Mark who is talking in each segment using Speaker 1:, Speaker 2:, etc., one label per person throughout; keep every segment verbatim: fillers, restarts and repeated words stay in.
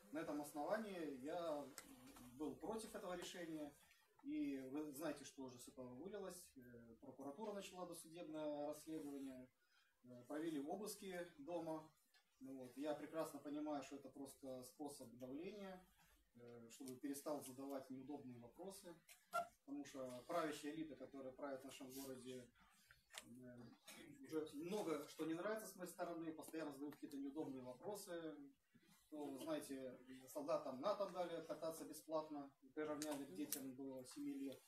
Speaker 1: На этом основании я был против этого решения. И вы знаете, что уже с этого вылилось. Прокуратура начала досудебное расследование, провели обыски дома. Вот. Я прекрасно понимаю, что это просто способ давления, чтобы перестал задавать неудобные вопросы. Потому что правящая элита, которая правит в нашем городе, уже много что не нравится с моей стороны, постоянно задают какие-то неудобные вопросы. Ну, знаете, солдатам НАТО дали кататься бесплатно, приравняли к детям до семи лет.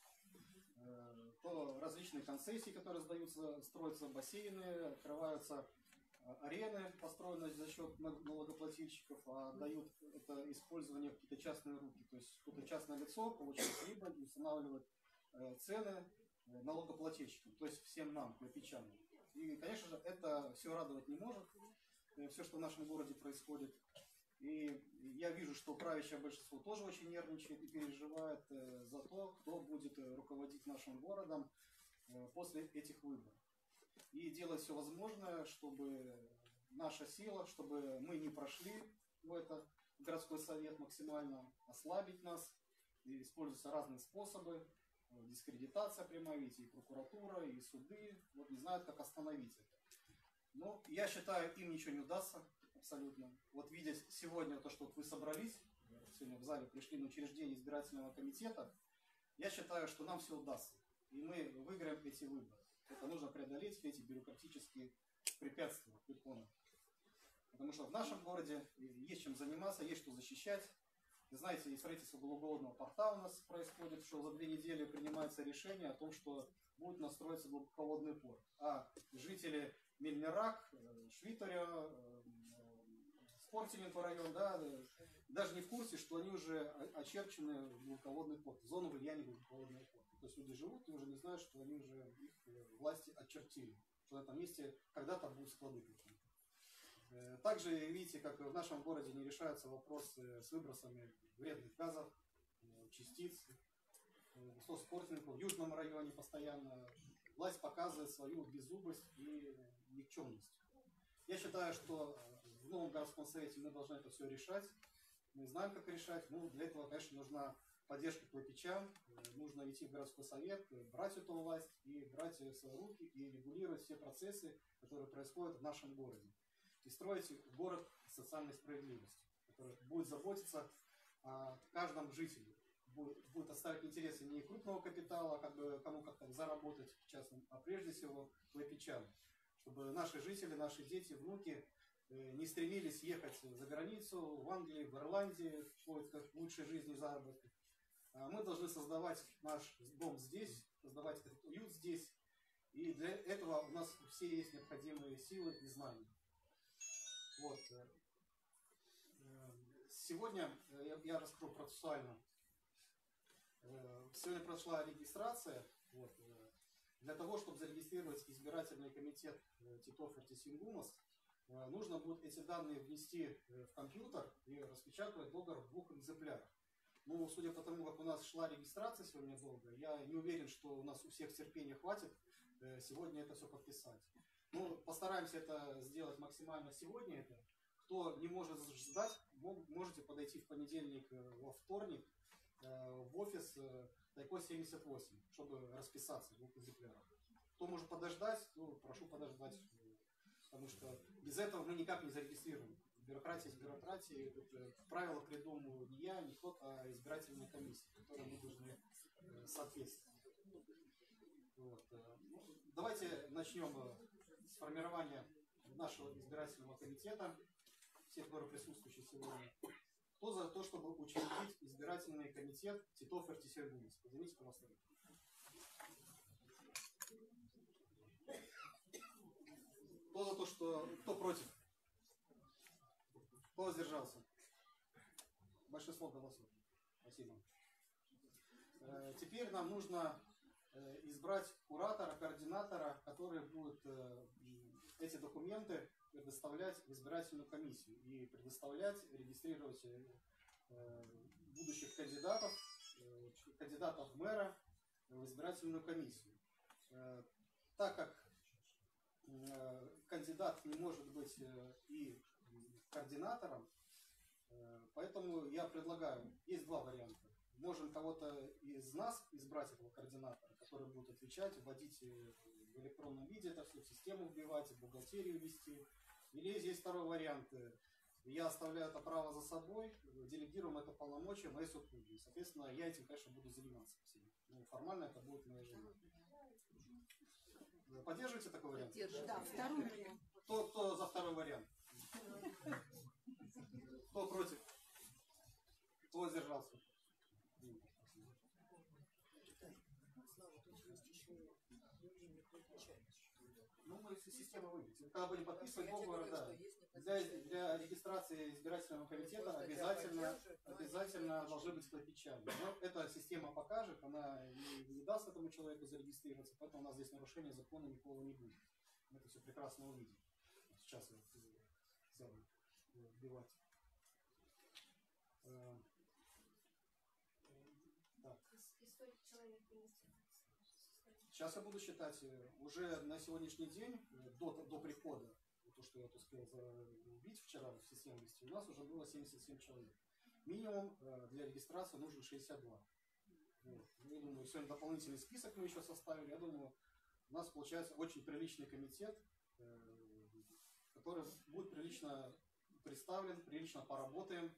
Speaker 1: То различные концессии, которые сдаются, строятся бассейны, открываются арены, построенные за счет налогоплательщиков, а дают это использование в какие-то частные руки. То есть какое-то частное лицо получает прибыль и устанавливает цены налогоплательщикам, то есть всем нам, клопичанам. И, конечно же, это все радовать не может, все, что в нашем городе происходит. И я вижу, что правящее большинство тоже очень нервничает и переживает за то, кто будет руководить нашим городом после этих выборов. И делать все возможное, чтобы наша сила, чтобы мы не прошли в этот городской совет максимально, ослабить нас. И используются разные способы. Дискредитация прямая, видите, и прокуратура, и суды. Вот не знают, как остановить это. Но я считаю, им ничего не удастся. Абсолютно. Вот видя сегодня то, что вот вы собрались, сегодня в зале пришли на учреждение избирательного комитета, я считаю, что нам все удастся. И мы выиграем эти выборы. Это нужно преодолеть все эти бюрократические препятствия, препоны. Потому что в нашем городе есть чем заниматься, есть что защищать. Вы знаете, и строительство глубоководного порта у нас происходит, что за две недели принимается решение о том, что будет настроиться глубоководный порт. А жители Мельнирак, Швитаря, Спортиненко район, да, даже не в курсе, что они уже очерчены в глубоководный порт, в зону влияния глубоководного порта. То есть люди живут и уже не знают, что они уже их власти очертили, что на этом месте когда-то будут склады какие-то. Также видите, как в нашем городе не решаются вопросы с выбросами вредных газов, частиц. Что Спортиненко в Южном районе постоянно власть показывает свою беззубость и никчемность. Я считаю, что в новом городском совете мы должны это все решать. Мы знаем, как решать. Ну, для этого, конечно, нужна поддержка клопичан. Нужно идти в городской совет, брать эту власть и брать ее в свои руки и регулировать все процессы, которые происходят в нашем городе. И строить город социальной справедливости, который будет заботиться о каждом жителе. Будет, будет оставить интересы не крупного капитала, как бы кому как-то заработать в частном, а прежде всего клопичан. Чтобы наши жители, наши дети, внуки не стремились ехать за границу, в Англии, в Ирландии, в поисках лучшей жизни, заработка. Мы должны создавать наш дом здесь, создавать этот уют здесь. И для этого у нас все есть необходимые силы и знания. Вот. Сегодня я раскрою процессуально. Сегодня прошла регистрация. Вот. Для того, чтобы зарегистрировать избирательный комитет Титов Артисингумас, нужно будет эти данные внести в компьютер и распечатывать договор в двух экземплярах. Ну, судя по тому, как у нас шла регистрация сегодня долго, я не уверен, что у нас у всех терпения хватит сегодня это все подписать. Ну, постараемся это сделать максимально сегодня. Это. Кто не может ждать, можете подойти в понедельник, во вторник в офис Тайко семьдесят восемь, чтобы расписаться в двух экземплярах. Кто может подождать, ну, прошу подождать, потому что без этого мы никак не зарегистрируем. Бюрократия есть бюрократия, правила придумываю не я, не кто-то, а избирательная комиссия, которой мы должны соответствовать. Вот. Ну, давайте начнем с формирования нашего избирательного комитета, все, которые присутствующие сегодня. Кто за то, чтобы учредить избирательный комитет Титов Артисингумас? Поднимите, пожалуйста. Кто за то, что... Кто против? Кто воздержался? Большинство голосов. Спасибо. Теперь нам нужно избрать куратора, координатора, который будет эти документы предоставлять в избирательную комиссию и предоставлять, регистрировать будущих кандидатов, кандидатов в мэра в избирательную комиссию. Так как кандидат не может быть и координатором, поэтому Поэтому я предлагаю, есть два варианта. Можем кого-то из нас избрать этого координатора, который будет отвечать, вводить в электронном виде это все, в систему вбивать, в бухгалтерию вести. Или здесь второй вариант. Я оставляю это право за собой, делегируем это полномочия моей супруги. Соответственно, я этим, конечно, буду заниматься всем. Ну, формально это будет моя жена. Поддерживаете такой вариант?
Speaker 2: Да, второй вариант.
Speaker 1: Кто, кто за второй вариант? Кто против? Кто воздержался? Ну, мы система выйдет. Когда будем подписывать договор, да. Для, для регистрации избирательного комитета обязательно, обязательно должны быть клопичами. Но эта система покажет, она не, не даст этому человеку зарегистрироваться, поэтому у нас здесь нарушения закона никого не будет. Мы это все прекрасно увидим. Сейчас я взял вбивать. Так. Сейчас я буду считать, уже на сегодняшний день, до, до прихода, то, что я вот успел убить вчера в систему вести, у нас уже было семьдесят семь человек. Минимум для регистрации нужно шестьдесят два. Вот. Я думаю, сегодня дополнительный список мы еще составили. Я думаю, у нас получается очень приличный комитет, который будет прилично представлен, прилично поработаем.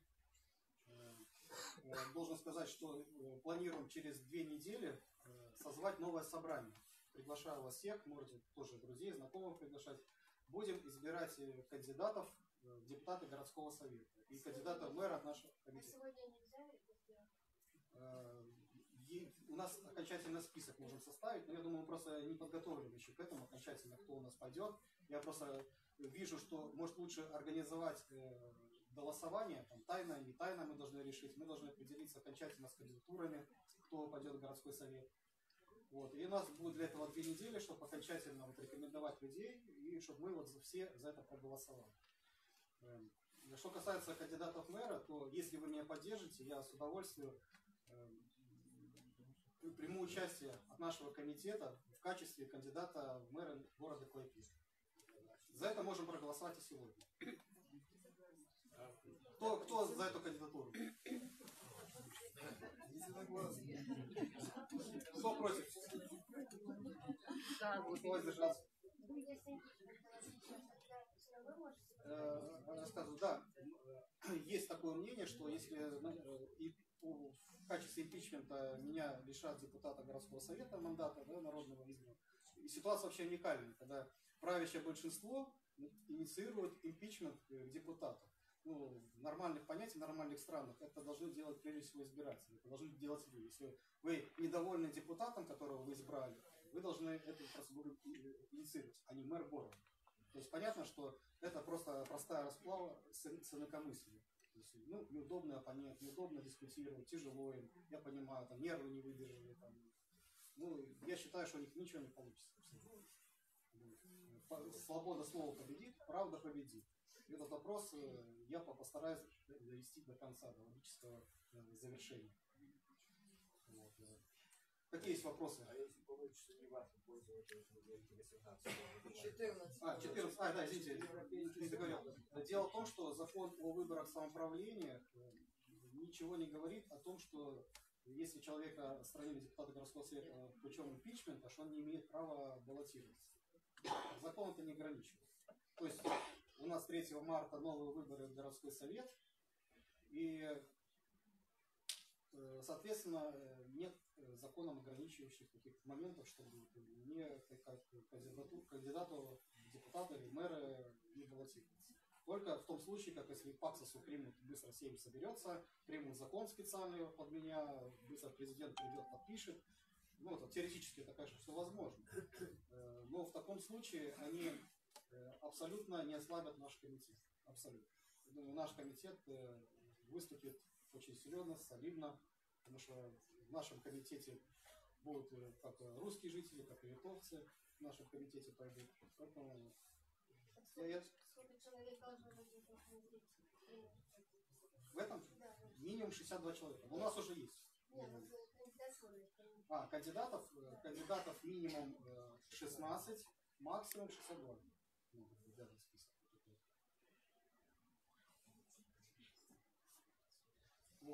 Speaker 1: Должен сказать, что планируем через две недели созвать новое собрание. Приглашаю вас всех, можете тоже друзей, знакомых приглашать. Будем избирать кандидатов в депутаты городского совета и кандидата в мэра нашего комитета. А сегодня нельзя? У нас окончательный список можем составить, но я думаю, мы просто не подготовлены еще к этому окончательно, кто у нас пойдет. Я просто вижу, что может лучше организовать голосование, там, тайно, не тайно мы должны решить, мы должны определиться окончательно с кандидатурами, кто пойдет в городской совет. Вот. И у нас будет для этого две недели, чтобы окончательно вот рекомендовать людей, и чтобы мы вот все за это проголосовали. Что касается кандидатов в мэра, то если вы меня поддержите, я с удовольствием приму участие от нашего комитета в качестве кандидата в мэра города Клайпеда. За это можем проголосовать и сегодня. Кто, кто за эту кандидатуру? Кто против? Кто воздержался? Рассказываю, да. Есть такое мнение, что если и в качестве импичмента меня лишат депутата городского совета мандата, да, народного избранного, и ситуация вообще уникальная, когда правящее большинство инициирует импичмент к депутату. Ну, в нормальных понятиях, в нормальных странах это должны делать прежде всего избиратели, это должны делать вы. Если вы недовольны депутатом, которого вы избрали, вы должны эту процедуру инициировать, а не мэр города. То есть понятно, что это просто простая расплава с, с инакомыслием. То есть, ну, неудобный оппонент, неудобно дискутировать, тяжело им, я понимаю, там нервы не выдержали. Там. Ну, я считаю, что у них ничего не получится. Свобода слова победит, правда победит. Этот вопрос я постараюсь довести до конца, до логического завершения. Вот. Какие есть вопросы?
Speaker 3: А если получится не вас, пользоваться восемнадцать?
Speaker 2: четырнадцать.
Speaker 1: А, четырнадцать. А, да, извините, не договорил. Дело в том, что закон о выборах самоуправления ничего не говорит о том, что если человека отстранили депутата городского совета путем импичмента, что он не имеет права баллотироваться. Закон это не ограничивает. То есть у нас третьего марта новые выборы в городской совет, и, соответственно, нет законом ограничивающих каких-то моментов, чтобы мне как кандидату, кандидату в депутата или мэра не баллотироваться. Только в том случае, как если Паксосу примут, быстро Сейм соберется, примут закон специальный под меня, быстро президент придет, подпишет. Ну, это теоретически это, конечно, все возможно. Но в таком случае они абсолютно не ослабят наш комитет. Абсолютно. Я думаю, наш комитет выступит очень серьезно, солидно, потому что в нашем комитете будут как русские жители, как и литовцы в нашем комитете пойдут. Поэтому я...
Speaker 4: Сколько человек должно быть в этом комитете?
Speaker 1: В этом минимум шестьдесят два человека. Но у нас уже есть.
Speaker 4: Нет, кандидатуры.
Speaker 1: А, кандидатов, кандидатов минимум шестнадцать, максимум шестьдесят два.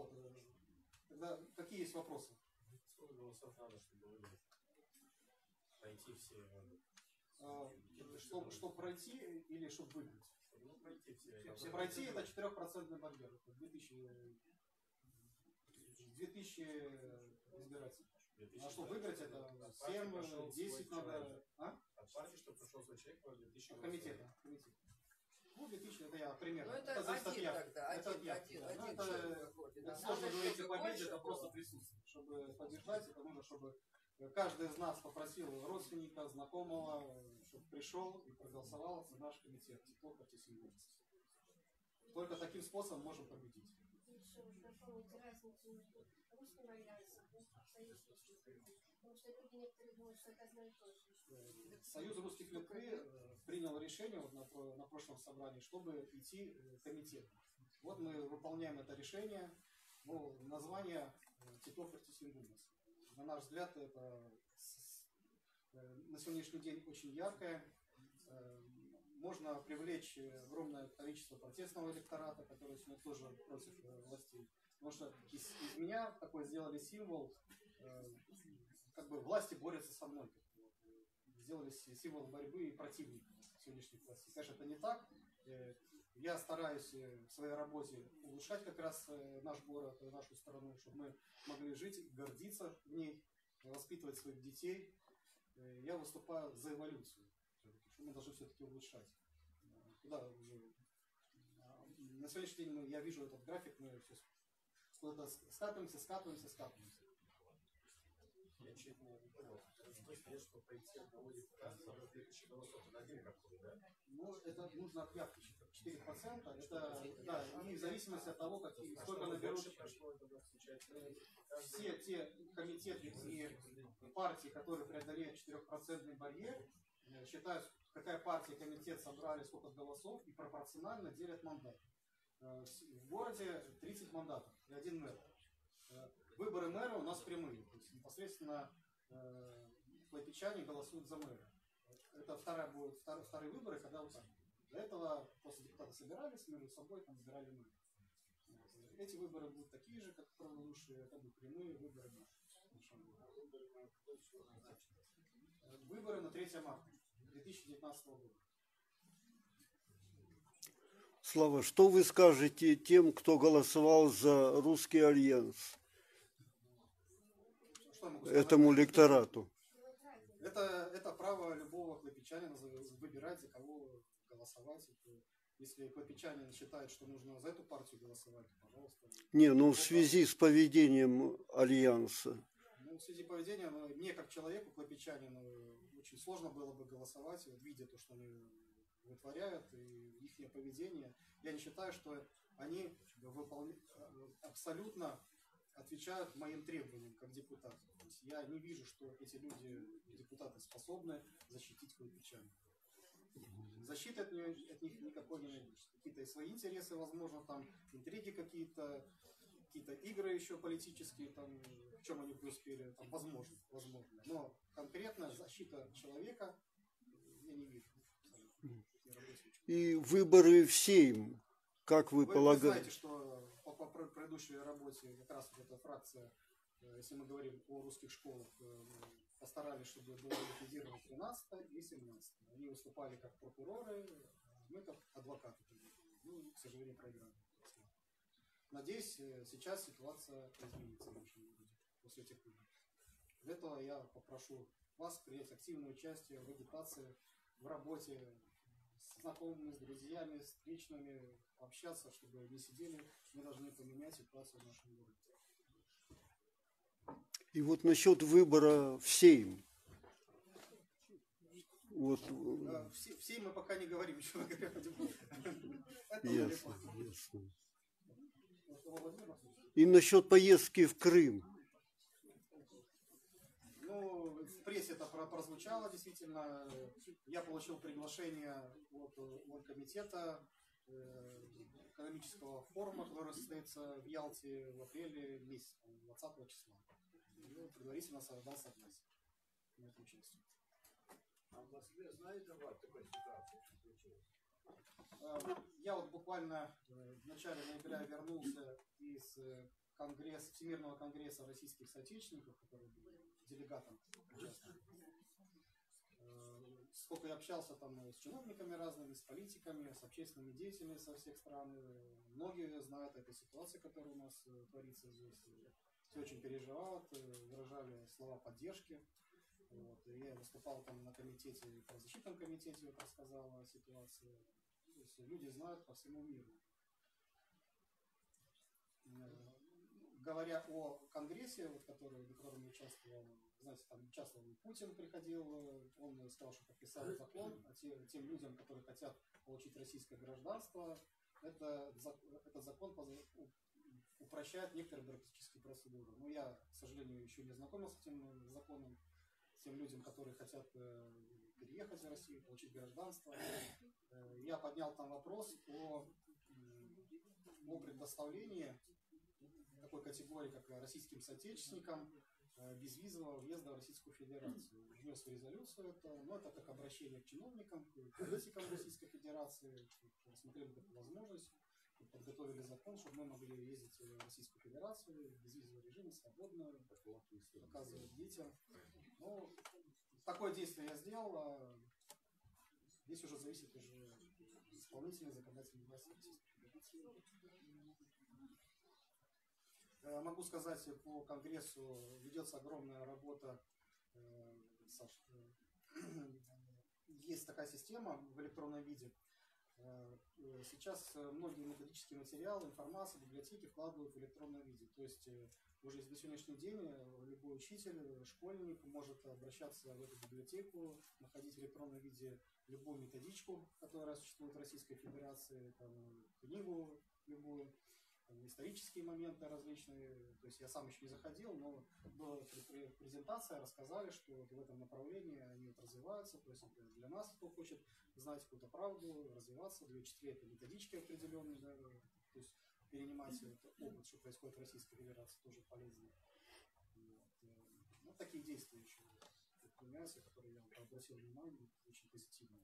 Speaker 1: Вот. э, Тогда какие есть вопросы?
Speaker 3: Сколько голосов надо, чтобы выиграть? Пройти все.
Speaker 1: Э, Чтобы чтоб пройти или чтобы выиграть?
Speaker 3: Ну, пройти все.
Speaker 1: Все пройти это четырехпроцентный барьер. Это две тысячи, две тысячи избирателей. А чтобы выиграть, это семь, десять надо. А?
Speaker 3: От партии, чтобы прошел свой человек, по две тысячи.
Speaker 1: Комитета. Комитет. Ну, две тысячи, это я примерно.
Speaker 2: Ну, это
Speaker 1: зависит от
Speaker 2: один
Speaker 1: явки.
Speaker 2: тогда,
Speaker 1: Это
Speaker 2: один,
Speaker 1: от явки,
Speaker 2: один,
Speaker 1: да. Ну,
Speaker 2: один
Speaker 1: это-
Speaker 2: человек выходит.
Speaker 1: Это
Speaker 2: А
Speaker 1: сложно
Speaker 2: надо,
Speaker 1: говорить о
Speaker 2: чтобы
Speaker 1: победе,
Speaker 2: больше
Speaker 1: это просто
Speaker 2: было.
Speaker 1: присутствие. Чтобы побеждать, это нужно, чтобы каждый из нас попросил родственника, знакомого, чтобы пришел и проголосовал за наш комитет. Тепло, партисимболь. Только таким способом можем победить.
Speaker 4: Лучше уж напомнить разницу между русским альянсом и союзом. Потому что люди некоторые думают, что это одно и то же.
Speaker 1: Союз русских Литвы э, принял решение вот на, про- на прошлом собрании, чтобы идти э, комитетом. Вот мы выполняем это решение. Ну, название э, Титов Партисимбулис. На наш взгляд, это с- э, на сегодняшний день очень яркое. Э, Можно привлечь э, огромное количество протестного электората, который сегодня тоже против э, властей. Потому что из, из меня такой сделали символ, э, как бы власти борются со мной. Сделали си- символ борьбы и противника сегодняшних властей. Конечно, это не так. Э, Я стараюсь э, в своей работе улучшать как раз э, наш город, э, нашу страну, чтобы мы могли жить, гордиться в ней, воспитывать своих детей. Э, Я выступаю за эволюцию. Всё-таки, что мы должны все-таки улучшать. Э, Куда уже... а, На сегодняшний день мы- я вижу этот график, мы все куда-то с- скатываемся, скатываемся, скатываемся.
Speaker 3: Я чуть не понял. Что сказать, что пройти одного депутата за две тысячи голосов? Это один какой, да?
Speaker 1: Ну, это нужно от явки четыре процента. Это, да, и в зависимости от того, какие,
Speaker 3: А
Speaker 1: сколько
Speaker 3: что
Speaker 1: наберут
Speaker 3: больше прошло, это будет случается.
Speaker 1: э, все те комитеты и партии, которые преодолеют четырехпроцентный барьер, э, считают, какая партия и комитет собрали сколько голосов и пропорционально делят мандат. Э, В в городе тридцать мандатов и один мэр. Э, Выборы мэра у нас прямые. То есть непосредственно э, клайпечане голосуют за мэра. Это вторая будет, втор- вторые выборы, когда вот так. До этого после депутата собирались между собой, там избирали мэра. Вот. Эти выборы будут такие же, как предыдущие, это будут прямые выборы в нашем городе. Э, Выборы на третье марта две тысячи девятнадцатого года.
Speaker 5: Слава, что вы скажете тем, кто голосовал за Русский альянс,
Speaker 1: Что я могу сказать?
Speaker 5: этому электорату?
Speaker 1: Это, это право любого клайпечанина за- выбирать, за кого голосовать. Это- Если клайпечанин считает, что нужно за эту партию голосовать, то, пожалуйста.
Speaker 5: Не, ну в связи с поведением альянса.
Speaker 1: Ну, в связи поведения, ну, мне как человеку, клайпечанину, очень сложно было бы голосовать, вот, видя то, что они вытворяют, и их поведение. Я не считаю, что они выполня... абсолютно отвечают моим требованиям как депутат. То есть я не вижу, что эти люди, депутаты, способны защитить клайпечан. Защиты от, нее- от них никакой не найдешь. Какие-то свои интересы, возможно, там интриги какие-то, какие-то игры еще политические, там, в чем они преуспели, там, возможно, возможно. Но конкретно защита человека я не вижу.
Speaker 5: И выборы в Сейм, как вы,
Speaker 1: Вы, вы
Speaker 5: полагаете?
Speaker 1: знаете, что по, по пр- предыдущей работе как раз вот эта фракция, э, если мы говорим о русских школах, э, постарались, чтобы было ликвидировано тринадцатое и семнадцатое. Они выступали как прокуроры, а мы как адвокаты. Ну, к сожалению, проиграли. Надеюсь, э, сейчас ситуация изменится в нашем городе после этих выборов. Для этого я попрошу вас принять активное участие в агитации, в работе с знакомыми, с друзьями, с личными, общаться, чтобы не сидели, мы должны поменять ситуацию в нашем городе.
Speaker 5: И вот насчет выбора в Сейм. Вот,
Speaker 1: Э, Все, все мы пока не говорим, что мы говорим. Это
Speaker 5: ясно,
Speaker 1: далеко.
Speaker 5: ясно.
Speaker 1: Вот, Владимир Васильевич.
Speaker 5: И насчет поездки в Крым.
Speaker 1: Ну, в прессе это про- прозвучало действительно. Я получил приглашение от оргкомитета э, экономического форума, который состоится в Ялте в апреле месяце, двадцатого числа. И предварительно дал согласие на это участие.
Speaker 3: А в Москве знаете, Влад, такой ситуации, что случилось?
Speaker 1: Э, Я вот буквально э, в начале ноября вернулся из э, конгресс, Всемирного конгресса российских соотечественников, который был делегатом участвовал. Сколько я общался там с чиновниками разными, с политиками, с общественными деятелями со всех стран, многие знают о этой ситуации, которая у нас творится здесь. Все очень переживают, выражали слова поддержки. Вот. И я выступал там на комитете, в защитном комитете, вот рассказал о ситуации. То есть люди знают по всему миру. Говоря о конгрессе, вот, который, в котором я участвовал, знаете, там участвовал Путин, приходил, он сказал, что подписал закон, а те, тем людям, которые хотят получить российское гражданство, это, этот закон упрощает некоторые бюрократические процедуры. Но я, к сожалению, еще не знакомился с этим законом, тем людям, которые хотят переехать в Россию, получить гражданство. Я поднял там вопрос о, о предоставлении такой категории, как российским соотечественникам, безвизового въезда в Российскую Федерацию. Внес в резолюцию это, но это как обращение к чиновникам, к политикам Российской Федерации, рассмотрели такую возможность, подготовили закон, чтобы мы могли ездить в Российскую Федерацию в безвизовом режиме, свободно, показывать детям. Ну, такое действие я сделал, а здесь уже зависит уже исполнительной законодательной власти Российской Федерации. Могу сказать, по Конгрессу ведется огромная работа. Саш, есть такая система в электронном виде. Сейчас многие методические материалы, информацию, библиотеки вкладывают в электронном виде. То есть уже на сегодняшний день любой учитель, школьник может обращаться в эту библиотеку, находить в электронном виде любую методичку, которая существует в Российской Федерации, там, книгу любую, там, исторические моменты различные. То есть я сам еще не заходил, но была презентация, рассказали, что вот в этом направлении они вот развиваются. То есть для нас, кто хочет знать какую-то правду, развиваться, для учителей это методички определенные, да, то есть перенимать этот опыт, что происходит в Российской Федерации, тоже полезно. Вот. Ну, такие действия еще предпринимаются, которые я обратил внимание, очень позитивные.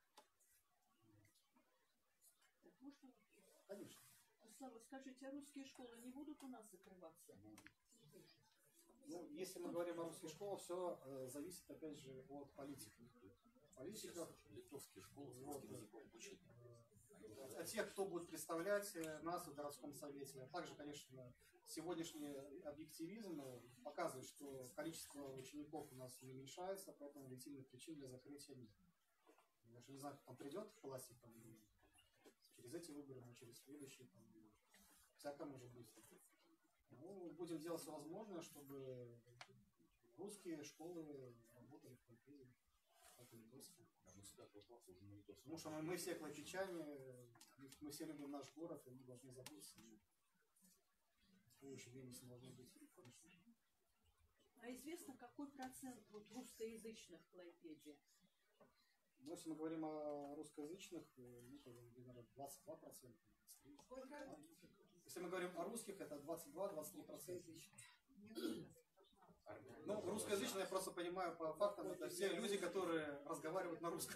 Speaker 2: Так, можно?
Speaker 1: Конечно.
Speaker 2: Слава, скажите, а русские школы не будут у нас закрываться?
Speaker 1: Ну, если мы говорим о русских школах, все э, зависит, опять же, от политиков. Политиков,
Speaker 3: литовские школы с
Speaker 1: вот,
Speaker 3: русским языком обучения.
Speaker 1: Э, а тех, кто будет представлять нас в городском совете. А также, конечно, сегодняшний объективизм показывает, что количество учеников у нас не уменьшается, поэтому объективных причин для закрытия нет. Я даже не знаю, кто там придет к власти, там, через эти выборы, но через следующие, там, всякое может быть. Ну, будем делать все возможное, чтобы русские школы работали в Клайпеде, как и литовские. Потому что мы, мы все клайпечане, мы все любим наш город, и мы должны заботиться. В следующее время не должно быть.
Speaker 2: А известно, какой процент вот русскоязычных в Клайпеде?
Speaker 1: Ну, если мы говорим о русскоязычных, ну, примерно двадцать два процента.
Speaker 2: Сколько?
Speaker 1: Если мы говорим о русских, это двадцать два — двадцать три процента. Ну, русскоязычные, я просто понимаю по фактам, это все люди, которые разговаривают на русском.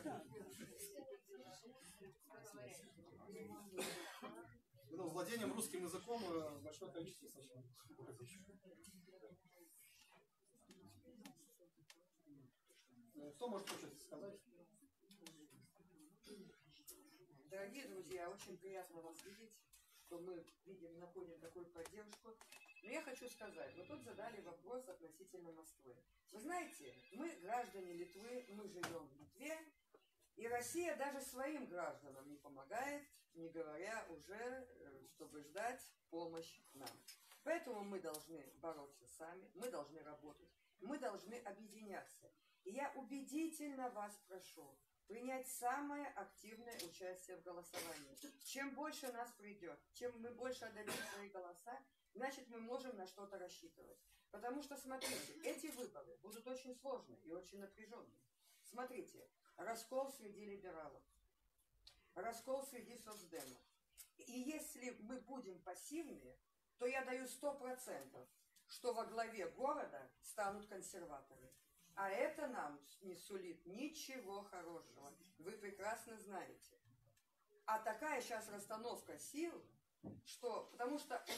Speaker 1: Ну, владением русским языком большое количество сочетаний. Кто может что-то сказать?
Speaker 6: Дорогие друзья, очень приятно вас видеть, что мы видим, находим такую поддержку. Но я хочу сказать, вы тут задали вопрос относительно Москвы. Вы знаете, мы, граждане Литвы, мы живем в Литве, и Россия даже своим гражданам не помогает, не говоря уже, чтобы ждать помощь нам. Поэтому мы должны бороться сами, мы должны работать, мы должны объединяться. И я убедительно вас прошу принять самое активное участие в голосовании. Чем больше нас придет, чем мы больше отдадим свои голоса, значит, мы можем на что-то рассчитывать. Потому что, смотрите, эти выборы будут очень сложные и очень напряженные. Смотрите, раскол среди либералов, раскол среди соцдемов. И если мы будем пассивны, то я даю сто процентов, что во главе города станут консерваторы. А это нам не сулит ничего хорошего. Вы прекрасно знаете. А такая сейчас расстановка сил, что, потому что у них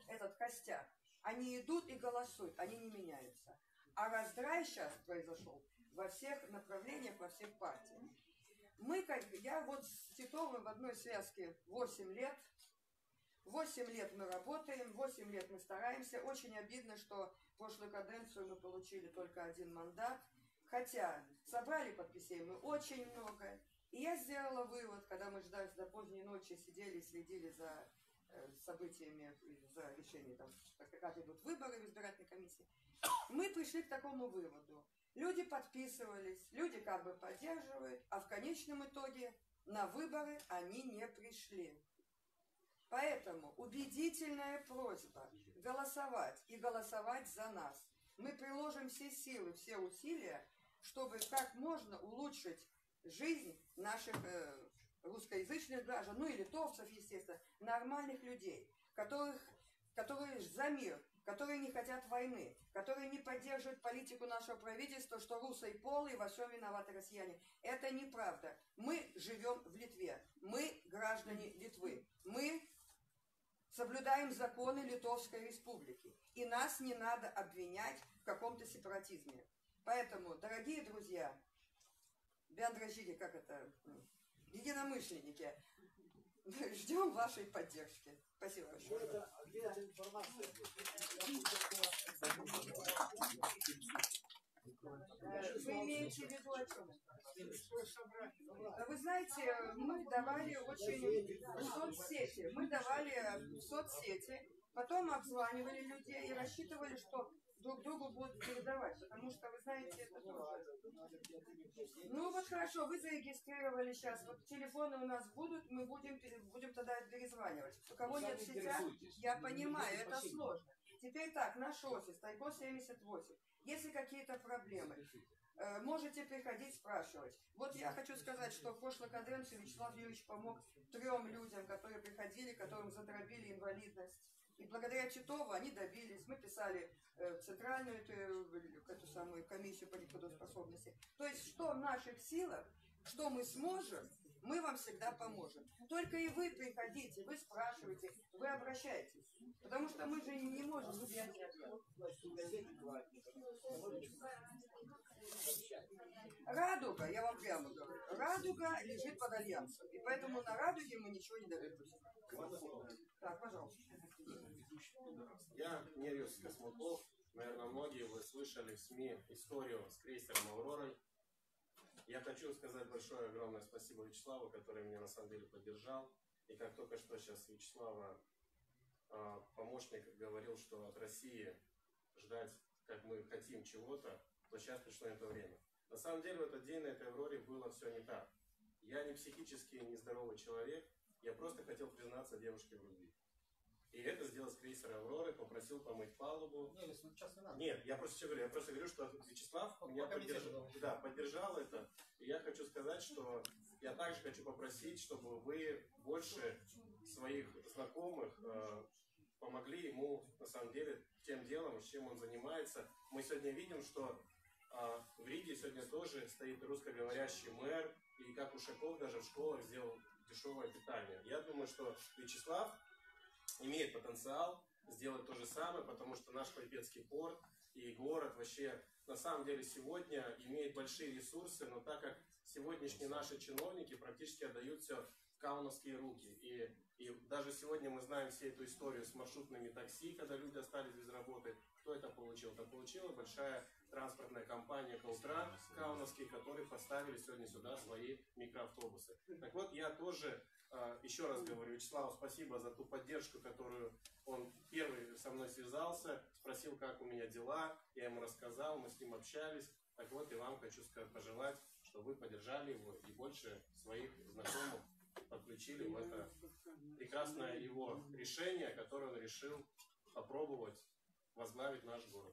Speaker 6: этот костяк, они идут и голосуют, они не меняются. А раздрай сейчас произошел во всех направлениях, во всех партиях. Мы, как я вот с Титовым в одной связке восемь лет. восемь лет мы работаем, восемь лет мы стараемся. Очень обидно, что в прошлую каденцию мы получили только один мандат. Хотя собрали подписей мы очень много. И я сделала вывод, когда мы ждали до поздней ночи, сидели и следили за э, событиями, за решением, там, как идут выборы в избирательной комиссии. Мы пришли к такому выводу. Люди подписывались, люди как бы поддерживают, а в конечном итоге на выборы они не пришли. Поэтому убедительная просьба голосовать и голосовать за нас. Мы приложим все силы, все усилия, чтобы как можно улучшить жизнь наших э, русскоязычных граждан, ну и литовцев, естественно, нормальных людей, которых, которые за мир, которые не хотят войны, которые не поддерживают политику нашего правительства, что русый пол и во всем виноваты россияне. Это неправда. Мы живем в Литве. Мы граждане Литвы. Мы соблюдаем законы Литовской Республики. И нас не надо обвинять в каком-то сепаратизме. Поэтому, дорогие друзья, бендрожители, как это, единомышленники, ждем вашей поддержки. Спасибо большое. Вы имеете в виду о чем? Вы знаете, мы давали очень в соцсети, мы давали в соцсети, потом обзванивали людей и рассчитывали, что друг другу будут передавать, потому что, вы знаете, это тоже. Ну вот хорошо, вы зарегистрировали сейчас, вот телефоны у нас будут, мы будем, будем тогда перезванивать. У кого нет в сетях, я понимаю, это сложно. Теперь так, наш офис, Тайго семьдесят восемь. Если какие-то проблемы, э, можете приходить спрашивать. Вот я хочу сказать, что в прошлой каденции Вячеслав Юрьевич помог трем людям, которые приходили, которым задробили инвалидность. И благодаря Титову они добились. Мы писали э, центральную эту, эту самую комиссию по нетрудоспособности. То есть, что в наших силах, что мы сможем, мы вам всегда поможем. Только и вы приходите, вы спрашиваете, вы обращаетесь. Потому что мы же не можем взять ни от кого. Радуга, я вам прямо говорю, радуга лежит под альянсом. И поэтому на радуге мы ничего не добьемся. Так, пожалуйста.
Speaker 3: Я Нерьюс Космополов. Наверное, многие вы слышали в СМИ историю с крейсером «Авророй». Я хочу сказать большое огромное спасибо Вячеславу, который меня на самом деле поддержал. И как только что сейчас Вячеслава э, помощник говорил, что от России ждать, как мы хотим чего-то, то сейчас пришло это время. На самом деле в этот день на этой «Авроре» было все не так. Я не психически нездоровый человек, я просто хотел признаться девушке в любви. И это сделал с крейсера «Авроры», попросил помыть палубу.
Speaker 1: Ну, если сейчас не надо.
Speaker 3: Нет, я просто говорю, я просто говорю, что Вячеслав меня поддержал, да, поддержал это. И я хочу сказать, что я также хочу попросить, чтобы вы больше своих знакомых э, помогли ему, на самом деле, тем делом, чем он занимается. Мы сегодня видим, что э, в Риге сегодня тоже стоит русскоговорящий мэр, и как Ушаков даже в школах сделал дешевое питание. Я думаю, что Вячеслав имеет потенциал сделать то же самое, потому что наш Клайпедский порт и город вообще на самом деле сегодня имеет большие ресурсы, но так как сегодняшние наши чиновники практически отдают все в кауновские руки. И, и даже сегодня мы знаем всю эту историю с маршрутными такси, когда люди остались без работы. Кто это получил? Это получила большая транспортная компания Колтран кауновский, которые поставили сегодня сюда свои микроавтобусы. Так вот, я тоже еще раз говорю, Вячеславу спасибо за ту поддержку, которую он первый со мной связался, спросил, как у меня дела, я ему рассказал, мы с ним общались. Так вот, и вам хочу сказать, пожелать, чтобы вы поддержали его и больше своих знакомых подключили в это прекрасное его решение, которое он решил попробовать возглавить наш город.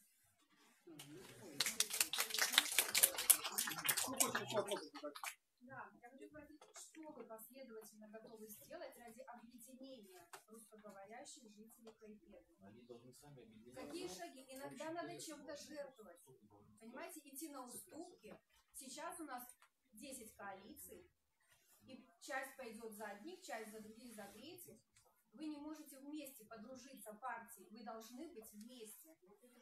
Speaker 7: Да, я хочу спросить, что вы последовательно готовы сделать ради объединения русскоговорящих жителей Клайпеды?
Speaker 8: Они должны сами объединяться.
Speaker 7: Какие шаги? Иногда надо чем-то жертвовать. Понимаете, идти на уступки. Сейчас у нас десять коалиций, и часть пойдет за одних, часть за других, за третьих. Вы не можете вместе подружиться, мы должны быть вместе.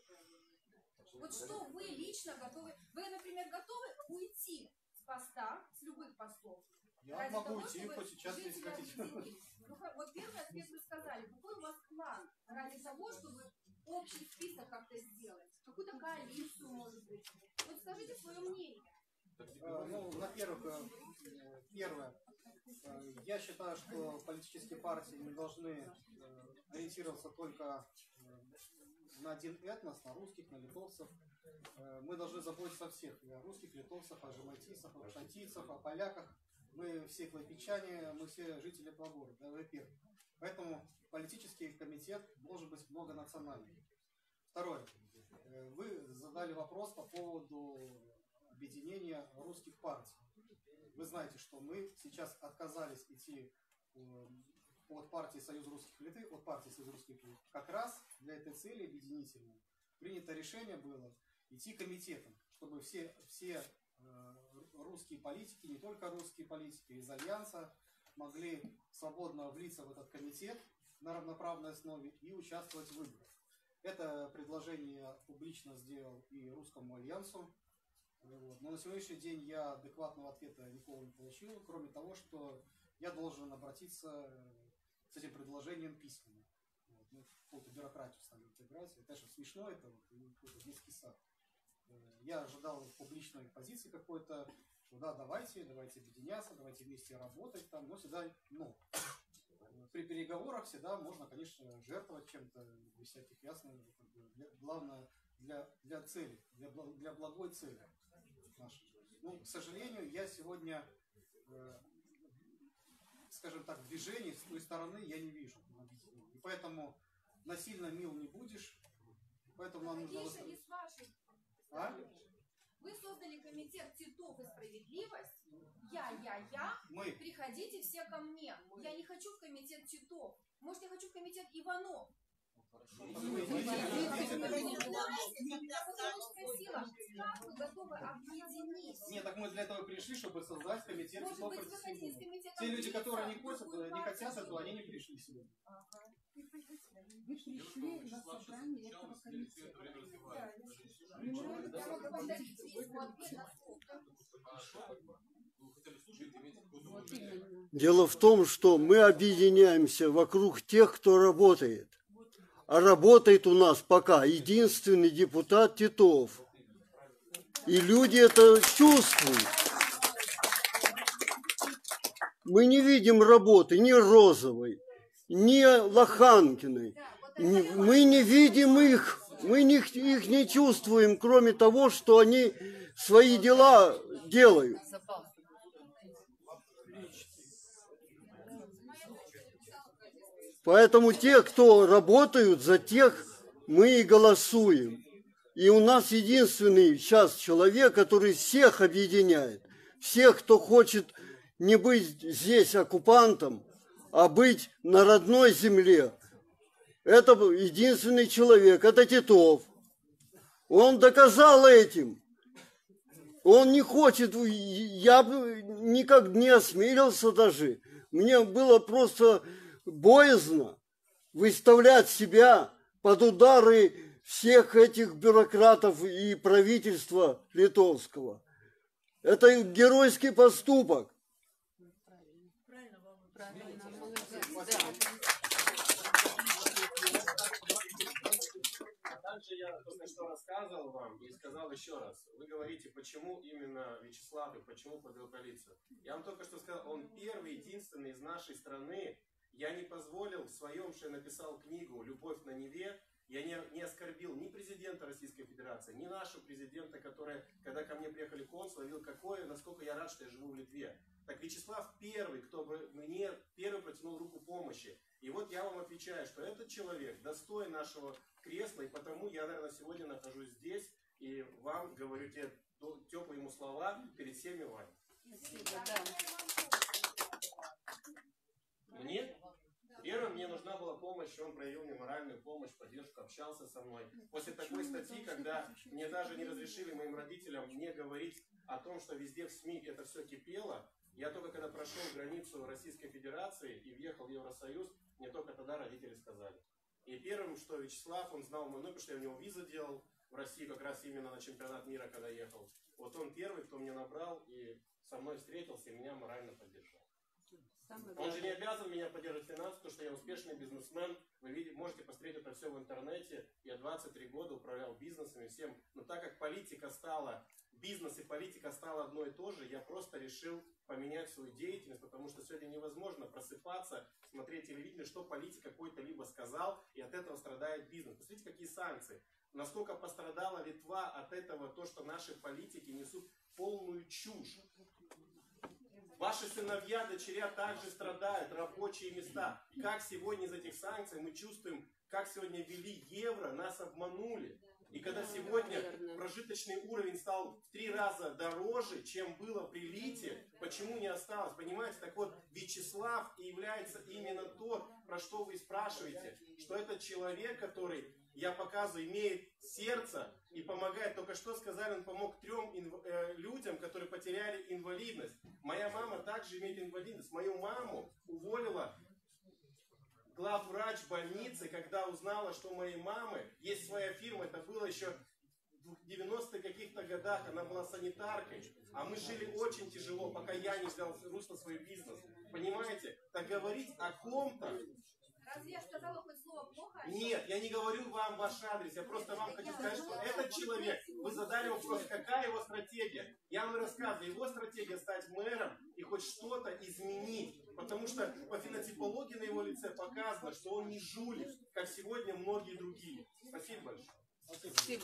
Speaker 7: Вот что вы лично готовы? Вы, например, готовы уйти с поста, с любых постов?
Speaker 1: Я
Speaker 7: ради
Speaker 1: могу
Speaker 7: того,
Speaker 1: уйти
Speaker 7: чтобы
Speaker 1: хоть сейчас, если
Speaker 7: жители
Speaker 1: хотите.
Speaker 7: объединились? Ну, х- вот первый аспект вы сказали. Какой у вас план ради того, чтобы общий список как-то сделать? Какую-то коалицию, может быть? Вот скажите свое мнение.
Speaker 1: Э, Ну, на первых, э, первое. Э, Я считаю, что политические партии не должны э, ориентироваться только э, на один этнос, на русских, на литовцев. Э, Мы должны заботиться о всех, и о русских, литовцах, о жемайтийцах, о шантийцах, о поляках. Мы все клайпечане, мы все жители этого города, во-первых. Поэтому политический комитет должен быть многонациональный. Второе. Э, Вы задали вопрос по поводу объединения русских партий. Вы знаете, что мы сейчас отказались идти э, от партии Союз русских Литвы, от партии Союз русских Литвы. Как раз для этой цели объединительной принято решение было идти комитетом, чтобы все, все э, русские политики, не только русские политики из Альянса, могли свободно влиться в этот комитет на равноправной основе и участвовать в выборах. Это предложение я публично сделал и Русскому Альянсу. Вот. Но на сегодняшний день я адекватного ответа никого не получил, кроме того, что я должен обратиться с этим предложением письменно. Вот. Ну, какую-то бюрократию стали играть. Это, конечно, смешно, это вот, какой-то детский сад. Я ожидал публичной позиции какой-то, что да, давайте, давайте объединяться, давайте вместе работать там, но всегда но. При переговорах всегда можно, конечно, жертвовать чем-то, без всяких ясных, главное, для, для цели, для, для благой цели нашей. Ну, к сожалению, я сегодня, э, скажем так, движений с той стороны я не вижу. И поэтому насильно мил не будешь, поэтому нам нужно...
Speaker 7: Какие шаги с вашей
Speaker 1: А?
Speaker 7: стороны? Вы создали комитет Титов и справедливость. Я, я, я.
Speaker 1: Мы.
Speaker 7: Приходите все ко мне. Я не хочу в комитет Титов. Может, я хочу в комитет Иванов. Я спросила, как вы готовы объединить?
Speaker 1: Нет, так мы для этого пришли, чтобы создать комитет.
Speaker 7: Может быть, вы хотите из комитета
Speaker 1: Те люди, которые не
Speaker 7: объединиться?
Speaker 1: хотят, не хотят этого, они не пришли сегодня.
Speaker 2: Вы пришли на собрание этого комитета.
Speaker 7: Я могу вам дать письмо, ответ на сколько.
Speaker 5: Дело в том, что мы объединяемся вокруг тех, кто работает. А работает у нас пока единственный депутат Титов. И люди это чувствуют. Мы не видим работы ни Розовой, ни Лоханкиной. Мы не видим их, мы их не чувствуем, кроме того, что они свои дела делают. Поэтому те, кто работают, за тех мы и голосуем. И у нас единственный сейчас человек, который всех объединяет. Всех, кто хочет не быть здесь оккупантом, а быть на родной земле. Это единственный человек, это Титов. Он доказал этим. Он не хочет, я бы никак не осмелился даже. Мне было просто боязно выставлять себя под удары всех этих бюрократов и правительства литовского. Это геройский поступок.
Speaker 3: Также я только что рассказывал вам и сказал еще раз. Вы говорите, почему именно Вячеслав и почему подвел коалицию. Я вам только что сказал, он первый, единственный из нашей страны. Я не позволил в своем, что я написал книгу «Любовь на Неве», я не, не оскорбил ни президента Российской Федерации, ни нашего президента, который, когда ко мне приехали консулы, видел, какое, насколько я рад, что я живу в Литве. Так Вячеслав первый, кто бы мне первый протянул руку помощи. И вот я вам отвечаю, что этот человек достоин нашего кресла, и потому я, наверное, сегодня нахожусь здесь, и вам говорю те теплые ему слова перед всеми вами. Мне? Первым мне нужна была помощь, он проявил мне моральную помощь, поддержку, общался со мной. После такой статьи, когда мне даже не разрешили моим родителям мне говорить о том, что везде в СМИ это все кипело, я только когда прошел границу Российской Федерации и въехал в Евросоюз, мне только тогда родители сказали. И первым, что Вячеслав, он знал мой номер, потому что я у него визу делал в России, как раз именно на чемпионат мира, когда ехал. Вот он первый, кто меня набрал и со мной встретился и меня морально поддержал. Он же не обязан меня поддерживать финансово, потому что я успешный бизнесмен. Вы видите, можете посмотреть это все в интернете. Я двадцать три года управлял бизнесом и всем. Но так как политика стала, бизнес и политика стало одно и то же, я просто решил поменять свою деятельность, потому что сегодня невозможно просыпаться, смотреть телевидение, что политик какой-то либо сказал, и от этого страдает бизнес. Посмотрите, какие санкции. Насколько пострадала Литва от этого, то, что наши политики несут полную чушь. Ваши сыновья, дочеря также страдают, рабочие места. Как сегодня из этих санкций мы чувствуем, как сегодня ввели евро, нас обманули. И когда сегодня прожиточный уровень стал в три раза дороже, чем было при Лите, почему не осталось? Понимаете, так вот, Вячеслав и является именно тот, про что вы спрашиваете, что это человек, который, я показываю, имеет сердце и помогает. Только что сказали, он помог трем инв... э, людям, которые потеряли инвалидность. Моя мама также имеет инвалидность. Мою маму уволила главврач больницы, когда узнала, что у моей мамы есть своя фирма. Это было еще в девяностых каких-то годах. Она была санитаркой. А мы жили очень тяжело, пока я не взял в русло свой бизнес. Понимаете? Так говорить о ком-то...
Speaker 7: Разве я сказала хоть слово плохо?
Speaker 3: Нет, я не говорю вам ваш адрес, я просто вам хочу сказать, что этот человек, вы задали вопрос, какая его стратегия. Я вам рассказываю, его стратегия стать мэром и хоть что-то изменить, потому что по фенотипологии на его лице показано, что он не жулик, как сегодня многие другие. Спасибо большое.
Speaker 6: Спасибо.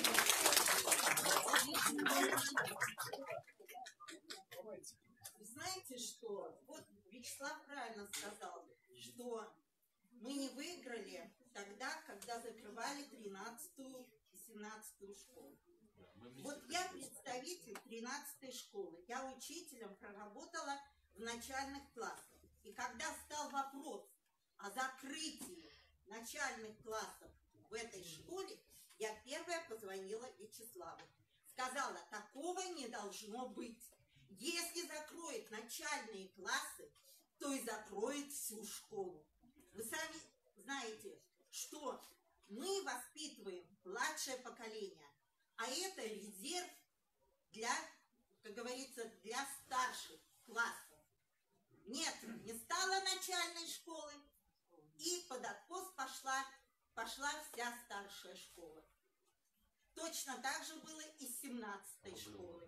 Speaker 8: Знаете что? Вот Вячеслав правильно сказал, что мы не выиграли тогда, когда закрывали тринадцатую и семнадцатую школу. Вот я представитель тринадцатой школы. Я учителем проработала в начальных классах. И когда стал вопрос о закрытии начальных классов в этой школе, я первая позвонила Вячеславу. Сказала, такого не должно быть. Если закроет начальные классы, то и закроет всю школу. Вы сами знаете, что мы воспитываем младшее поколение, а это резерв для, как говорится, для старших классов. Нет, не стало начальной школы, и под откос пошла, пошла вся старшая школа. Точно так же было и с семнадцатой школой.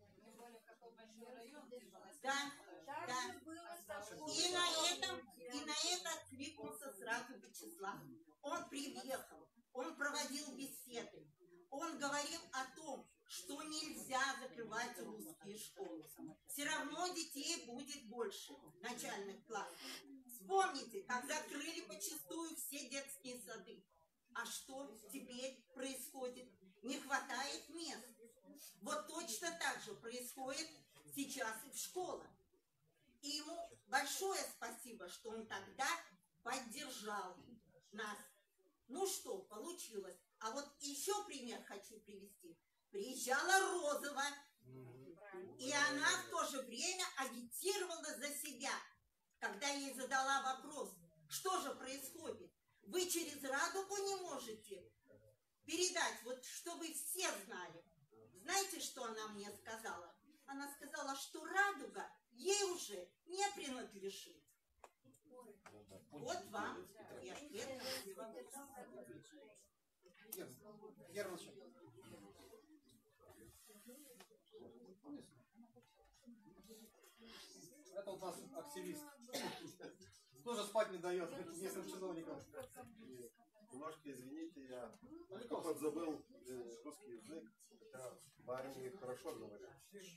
Speaker 8: Да, да. И на этом, и на это откликнулся сразу Вячеслав. Он приехал, он проводил беседы, он говорил о том, что нельзя закрывать русские школы. Все равно детей будет больше начальных классов. Вспомните, как закрыли почастую все детские сады. А что теперь происходит? Не хватает мест. Вот точно так же происходит сейчас и в школах. И ему большое спасибо, что он тогда поддержал нас. Ну что, получилось. А вот еще пример хочу привести. Приезжала Розова, и она в то же время агитировала за себя. Когда ей задала вопрос, что же происходит, вы через радугу не можете передать, вот чтобы все знали. Знаете, что она мне сказала? Она сказала, что радуга ей уже не принадлежит. Вот вам и ответ на этот вопрос.
Speaker 1: Это у нас активист. Тоже спать не дает местным чиновникам.
Speaker 9: Немножко извините, я подзабыл русский язык, хотя в армии хорошо говорят.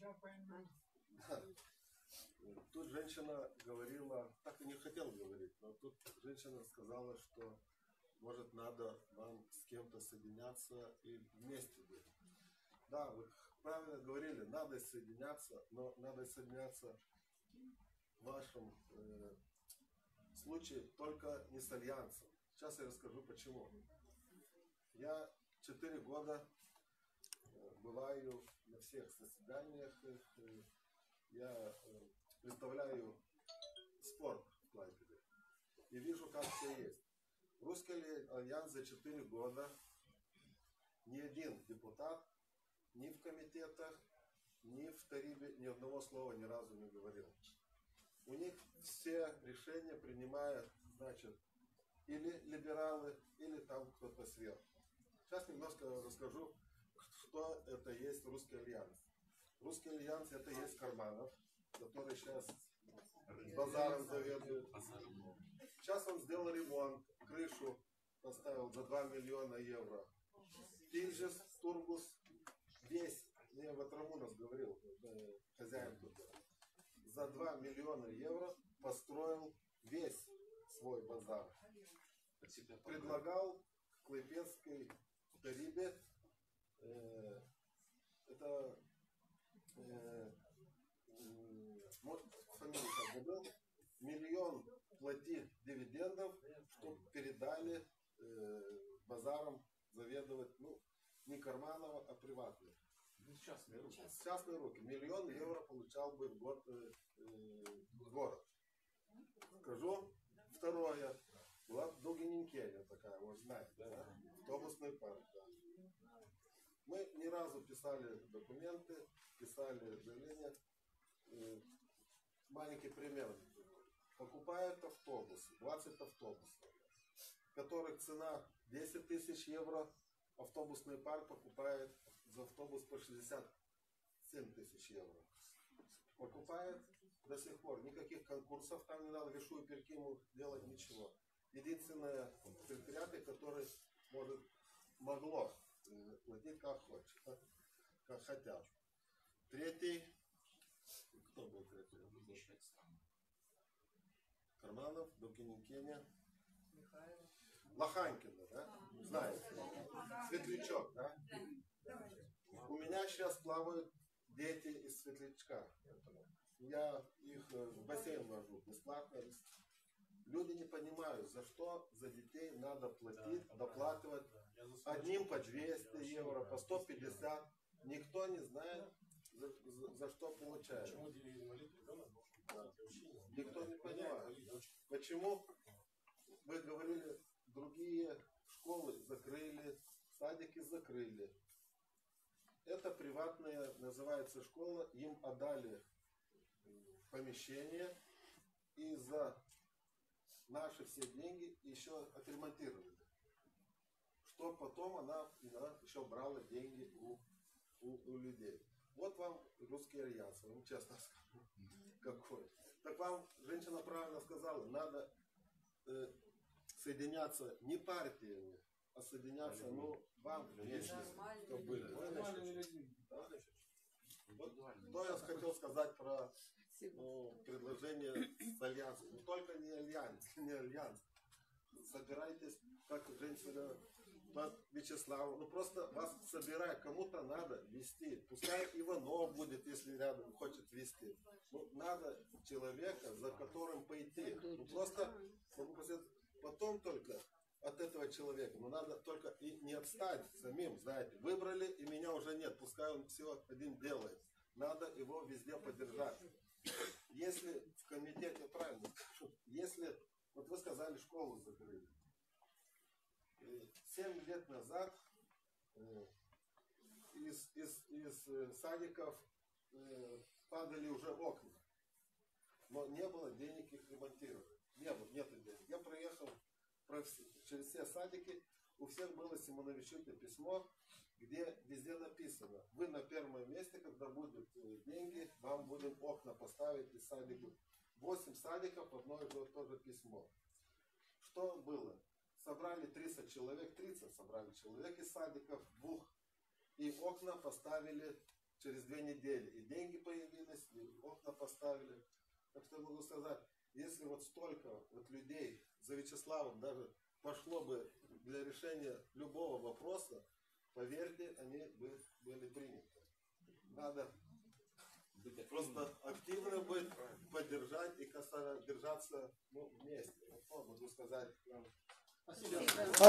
Speaker 9: Тут женщина говорила, так и не хотел говорить, но тут женщина сказала, что может надо вам с кем-то соединяться и вместе быть. Да, вы правильно говорили, надо соединяться, но надо соединяться в вашем э, случае только не с альянсом. Сейчас я расскажу почему. Я четыре года э, бываю на всех заседаниях, э, я э, представляю спорт в Клайпеде и вижу, как все есть. Русский альянс за четыре года ни один депутат ни в комитетах, ни в Тарибе ни одного слова ни разу не говорил. У них все решения принимают, значит, или либералы, или там кто-то сверху. Сейчас немножко расскажу, что это есть Русский альянс. Русский альянс это есть Карманов, который сейчас базаром заведует. Сейчас он сделал ремонт, крышу поставил за два миллиона евро. Тильжес, Турбус, весь, мне Ватрамунов говорил, хозяин туда, за два миллиона евро построил весь свой базар. Предлагал в Клайпедской Тарибе, э, это э, фамилия как забыл, миллион платить дивидендов, чтобы передали э, базаром заведовать, ну, не Карманова, а приватных. Частные руки. Частные руки. Миллион евро получал бы в год э, э, город. Скажу. Второе. Была Дугининкеня такая, вы знаете, да? Автобусный парк. Да. Мы ни разу писали документы, писали заявления. Э, маленький пример. Покупают автобусы, двадцать автобусов, которых цена десять тысяч евро. Автобусный парк покупает за автобус по шестьдесят семь тысяч евро. Покупает до сих пор. Никаких конкурсов там не надо, вешу и перкиму делать ничего. Единственное предприятие, которое может, могло платить как хочет, как, как хотят. Третий. Кто был третий? Карманов, Докининкеня. Лоханькина, да? Знаете? Светлячок, да? У меня сейчас плавают дети из Светлячка. Я их в бассейн вожу бесплатно. Люди не понимают, за что за детей надо платить, доплатывать. Одним по двести евро, по сто пятьдесят. Никто не знает, за, за, за что получает. Да. Никто не понимает. Почему вы говорили, другие школы закрыли, садики закрыли. Это приватная, называется, школа, им отдали помещение и за наши все деньги еще отремонтировали. Что потом она, она еще брала деньги у, у, у людей. Вот вам Русский альянс, вам честно скажу, какой. Так вам женщина правильно сказала, надо э, соединяться не партиями, а соединяться, ну, вам вместе, чтобы были. Да? Вот, что я хотел сказать про ну, предложение с альянсом. Не только не альянс, не альянс. Собирайтесь, как женщина под Вячеславом. Ну просто вас собирай, кому-то надо вести. Пускай Иванов будет, если рядом хочет вести. Ну, надо человека, за которым пойти. Ну просто потом только от этого человека. Но надо только и не отстать самим, знаете. Выбрали, и меня уже нет. Пускай он все один делает. Надо его везде поддержать. Если в комитете, правильно скажу, если, вот вы сказали, школу закрыли. Семь лет назад из, из, из садиков падали уже окна. Но не было денег их ремонтировать. Не было, нету денег. Я проехал через все садики, у всех было Симоновичуте письмо, где везде написано, вы на первом месте, когда будут деньги, вам будем окна поставить из садиков. Восемь садиков, одно и то же письмо. Что было? Собрали тридцать человек, тридцать собрали человек из садиков, двух, и окна поставили через две недели. И деньги появились, и окна поставили. Так что я могу сказать, если вот столько вот людей за Вячеславом даже пошло бы для решения любого вопроса, поверьте, они бы были приняты. Надо просто активно быть, поддержать и держаться ну, вместе. Вот, могу сказать.
Speaker 5: Спасибо.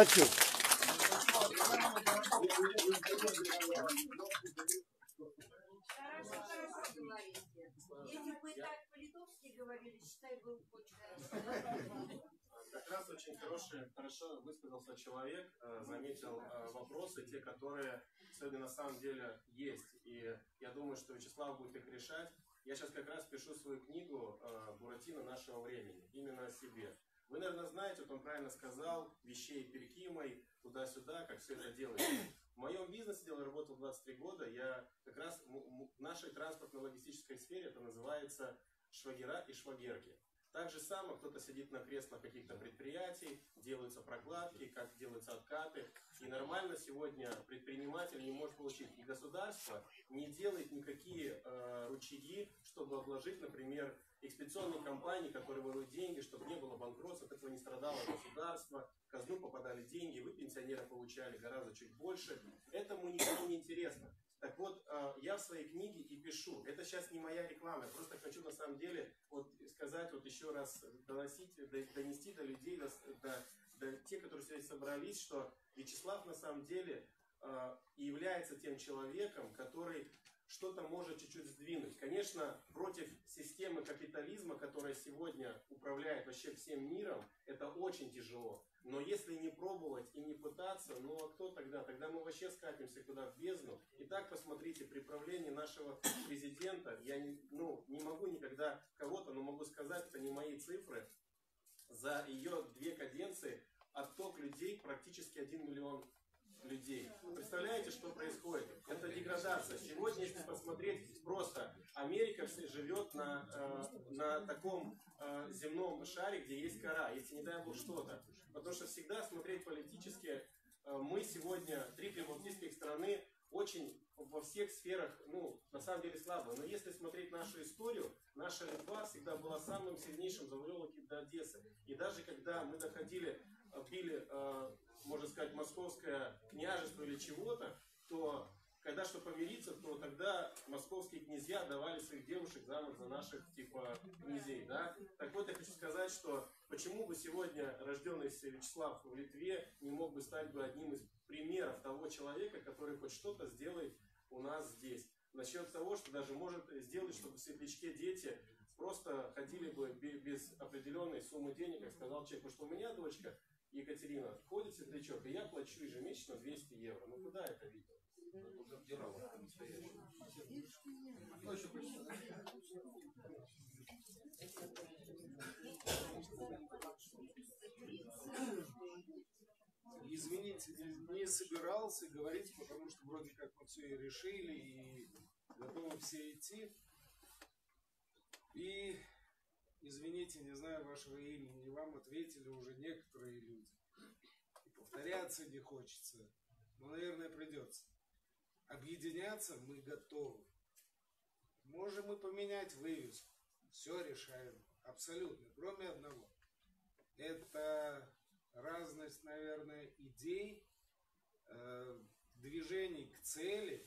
Speaker 8: Хорошо, хорошо говорите. Если бы и так по-литовски говорили, считай, был очень хорошо.
Speaker 3: Как раз очень хороший хороший, хорошо высказался человек, заметил вопросы, те, которые сегодня на самом деле есть. И я думаю, что Вячеслав будет их решать. Я сейчас как раз пишу свою книгу «Буратино нашего времени», именно о себе. Вы, наверное, знаете, вот он правильно сказал, вещей Перкимой, туда-сюда, как все это делается. В моем бизнесе я работал двадцать три года, я как раз в нашей транспортно-логистической сфере это называется швагера и швагерки. Так же самое, кто-то сидит на креслах каких-то предприятий, делаются прокладки, как делаются откаты. И нормально сегодня предприниматель не может получить. И государство не делает никакие э, рычаги, чтобы обложить, например, экспедиционные компании, которые воруют деньги, чтобы не было банкротства, от этого не страдало государство, в казну попадали деньги, вы, пенсионеры, получали гораздо чуть больше. Этому никому не интересно. Так вот, я в своей книге и пишу, это сейчас не моя реклама, я просто хочу на самом деле вот сказать, вот еще раз доносить, донести до людей, до, до, до тех, которые здесь собрались, что Вячеслав на самом деле является тем человеком, который что-то может чуть-чуть сдвинуть. Конечно, против системы капитализма, которая сегодня управляет вообще всем миром, это очень тяжело. Но если не пробовать и не пытаться, ну а кто тогда? Тогда мы вообще скатимся куда в бездну. Итак, посмотрите, при правлении нашего президента, я не, ну, не могу никогда кого-то, но могу сказать, это не мои цифры, за ее две каденции отток людей практически один миллион людей. Представляете, что происходит? Это деградация. Сегодня, если посмотреть, просто Америка живет на, э, на таком э, земном шаре, где есть кора, если не дай бог что-то. Потому что всегда смотреть политически, э, мы сегодня, три прибалтийских страны, очень во всех сферах, ну, на самом деле слабо. Но если смотреть нашу историю, наша Литва всегда была самым сильнейшим завоевателем до Одессы. И даже когда мы доходили, били, э, можно сказать, московское княжество или чего-то, то когда что помириться, то тогда московские князья давали своих девушек замуж за наших типа князей, да? Так вот, я хочу сказать, что почему бы сегодня рожденный Вячеслав в Литве не мог бы стать бы одним из примеров того человека, который хоть что-то сделает у нас здесь. Насчет того, что даже может сделать, чтобы в Светлячке дети просто ходили бы без определенной суммы денег, как сказал человек, потому что у меня дочка Екатерина ходит в Светлячок, и я плачу ежемесячно двести евро. Ну куда это видел?
Speaker 10: Извините, не собирался говорить, потому что вроде как мы все и решили, и готовы все идти. И, извините, не знаю вашего имени, вам ответили уже некоторые люди. И повторяться не хочется, но, наверное, придется. Объединяться мы готовы. Можем мы поменять вывеску. Все решаем. Абсолютно. Кроме одного. Это разность, наверное, идей, э, движений к цели.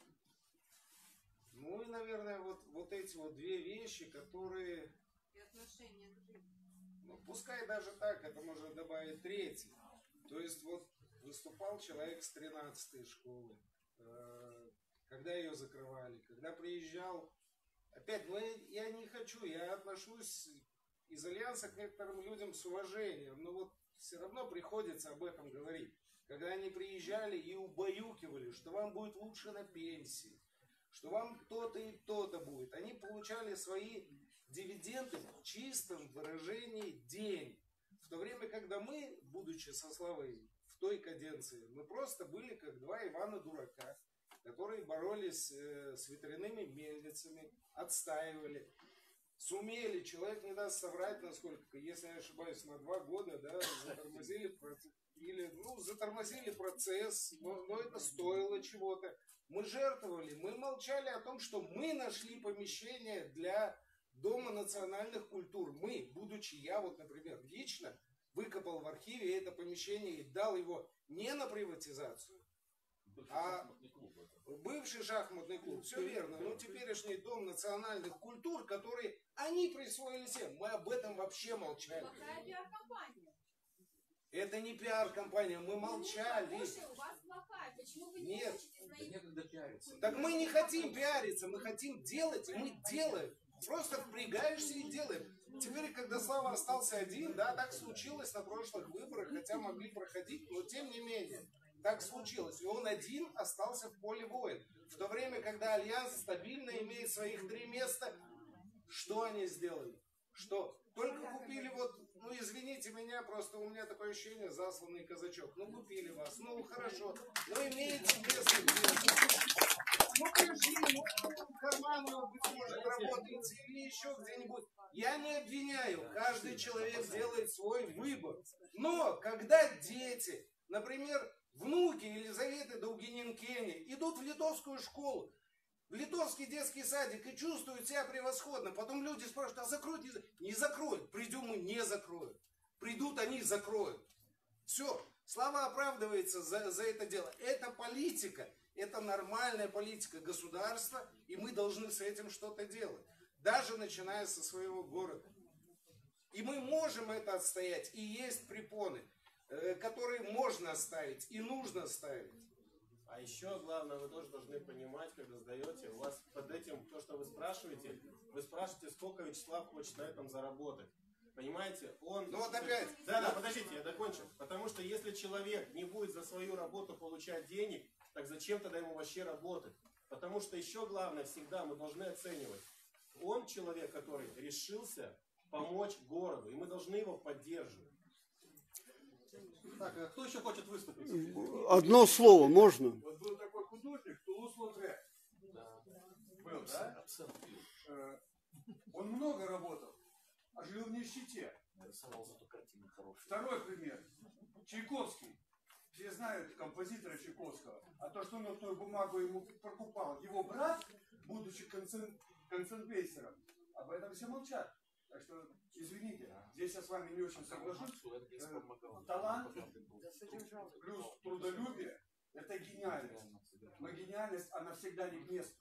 Speaker 10: Ну и, наверное, вот, вот эти вот две вещи, которые...
Speaker 7: И отношения к жизни.
Speaker 10: Ну, пускай даже так, это можно добавить третий. То есть вот выступал человек с тринадцатой школы, э, когда ее закрывали, когда приезжал. Опять, ну я не хочу, я отношусь из Альянса к некоторым людям с уважением, но вот все равно приходится об этом говорить. Когда они приезжали и убаюкивали, что вам будет лучше на пенсии, что вам то-то и то-то будет. Они получали свои дивиденды в чистом выражении денег. В то время, когда мы, будучи со Славой в той каденции, мы просто были как два Ивана Дурака, которые боролись э, с ветряными мельницами, отстаивали. Сумели, человек не даст соврать, насколько, если я не ошибаюсь, на два года, да, затормозили процесс, или, ну, затормозили процесс, но, но это стоило чего-то. Мы жертвовали, мы молчали о том, что мы нашли помещение для Дома национальных культур. Мы, будучи я, вот, например, лично выкопал в архиве это помещение и дал его не на приватизацию, а бывший шахматный клуб, все верно, но теперешний Дом национальных культур, который они присвоили всем, мы об этом вообще молчали.
Speaker 7: Какая пиар-компания?
Speaker 10: Это не пиар-компания, мы молчали.
Speaker 7: Ну, у вас плохая, почему вы не
Speaker 10: Нет.
Speaker 7: учитесь на их...
Speaker 10: Так мы не хотим пиариться, мы хотим делать, и мы делаем. Просто впрягаешься и делаешь. Теперь, когда Слава остался один, да, так случилось на прошлых выборах, хотя могли проходить, но тем не менее, так случилось. И он один остался в поле воин. В то время, когда Альянс стабильно имеет своих три места, что они сделали? Что? Только купили вот, ну извините меня, просто у меня такое ощущение, засланный казачок. Ну купили вас, ну хорошо, но имеете место где-то. Ну пришли, ну в карману, быть может, работаете или еще где-нибудь. Я не обвиняю, каждый человек делает свой выбор. Но когда дети, например, внуки Елизаветы Долгинин-Кени идут в литовскую школу, в литовский детский садик и чувствуют себя превосходно. Потом люди спрашивают, а закроют? Не, не закроют. Придем мы, не закроют. Придут они, закроют. Все. Слава оправдывается за, за это дело. Это политика. Это нормальная политика государства. И мы должны с этим что-то делать. Даже начиная со своего города. И мы можем это отстоять. И есть препоны, которые можно оставить и нужно ставить.
Speaker 3: А еще главное, вы тоже должны понимать, когда сдаете, у вас под этим, то, что вы спрашиваете, вы спрашиваете, сколько Вячеслав хочет на этом заработать. Понимаете, он...
Speaker 10: Ну вот опять...
Speaker 3: Да, да, подождите, я докончу. Потому что если человек не будет за свою работу получать денег, так зачем тогда ему вообще работать? Потому что еще главное, всегда мы должны оценивать. Он человек, который решился помочь городу, и мы должны его поддерживать.
Speaker 1: Так, а кто еще хочет выступить?
Speaker 5: Одно слово можно?
Speaker 11: Вот был такой художник Тулус-Лотре. Был, да? Э, Он много работал, а жил в нищете. Второй пример. Чайковский. Все знают композитора Чайковского. А то, что он эту бумагу ему покупал его брат, будучи концен... концентрейсером, об этом все молчат. Так что, извините, здесь я с вами не очень соглашусь. Э, талант плюс трудолюбие – это гениальность. Но гениальность, она всегда не к месту.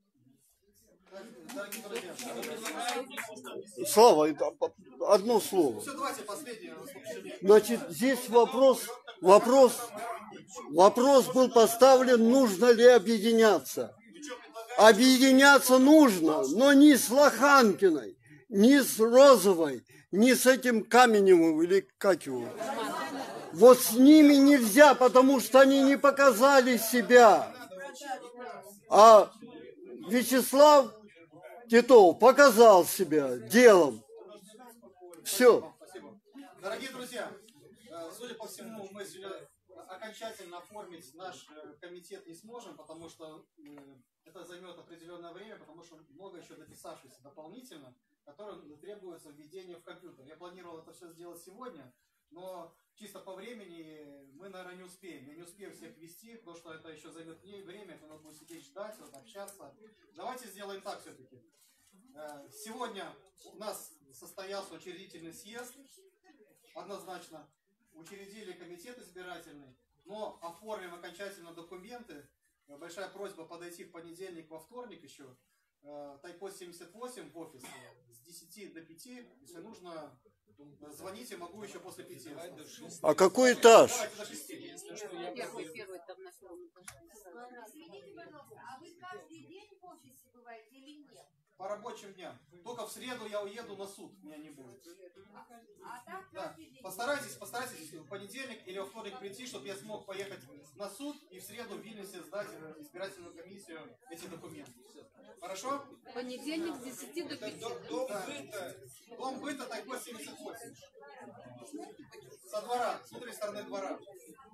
Speaker 5: Слава, одно слово.
Speaker 1: Все, давайте последнее.
Speaker 5: Значит, здесь вопрос, вопрос, вопрос был поставлен, нужно ли объединяться. Объединяться нужно, но не с Лоханкиной, не с Розовой, не с этим Каменевым или как его. Вот с ними нельзя, потому что они не показали себя. А Вячеслав Титов показал себя делом. Все.
Speaker 1: Дорогие друзья, судя по всему, мы сегодня окончательно оформить наш комитет не сможем, потому что это займет определенное время, потому что много еще дописавшихся дополнительно, которым требуется введение в компьютер. Я планировал это все сделать сегодня, но чисто по времени мы, наверное, не успеем. Я не успею всех ввести, потому что это еще займет время, это надо будет сидеть ждать, вот, общаться. Давайте сделаем так все-таки. Сегодня у нас состоялся учредительный съезд, однозначно. Учредили комитет избирательный, но оформим окончательно документы. Большая просьба подойти в понедельник, во вторник еще. Тайпост семьдесят восемь в офис с десяти до пяти. Если нужно, звоните, могу еще после пяти.
Speaker 5: А какой этаж?
Speaker 2: Первый, первый, там на первом этаже.
Speaker 7: Извините, пожалуйста, а вы каждый день в офисе бываете или нет?
Speaker 1: По рабочим дням. Только в среду я уеду на суд, меня не будет.
Speaker 7: А так
Speaker 1: Да.
Speaker 7: каждый день?
Speaker 1: Постарайтесь, постарайтесь в понедельник или во вторник прийти, чтобы я смог поехать на суд и в среду в Вильнюсе сдать в избирательную комиссию эти документы. Хорошо?
Speaker 2: Понедельник с десяти до пяти.
Speaker 1: Дом быта. Дом быта Тайпост семьдесят восемь. Со двора, с внутренней стороны двора.